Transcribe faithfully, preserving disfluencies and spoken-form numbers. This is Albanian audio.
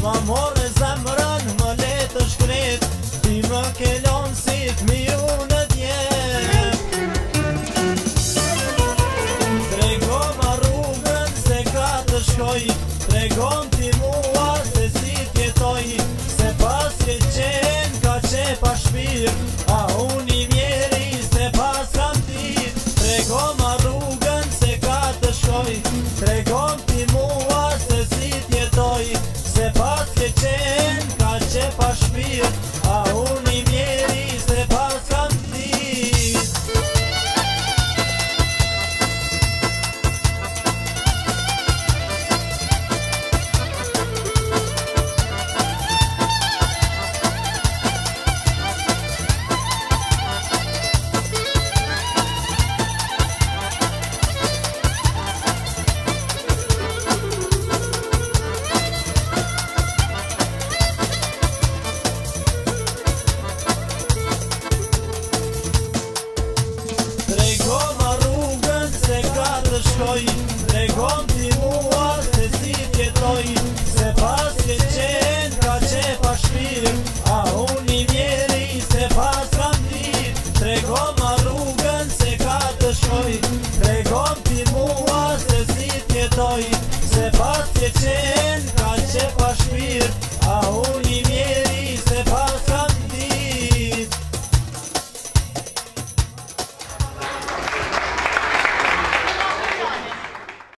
Ma more zemrën më le të shkret, ti më kelon si t'miu në djem. Trego ma rrugën se ka të shkoj, tregon ti mua se si t'jetoj, se pas ke qen ka qepa shpir, a unë i mjeri se pas kam tir. Trego ma rrugën se ka të shkoj, tregon ti mua se si t'jetoj, se pas ke qen ka qepa shpir, a unë i mjeri se pas kam tir. Tregon ti mua se si t'jetoj, se pas ke qen ka qepa shpir, a unë i mjeri se pas kam tir. Tregon ma rrugën se ka të shkoj, tregon ti mua se si t'jetoj, se pas ke qen ka qepa shpir, a unë i mjeri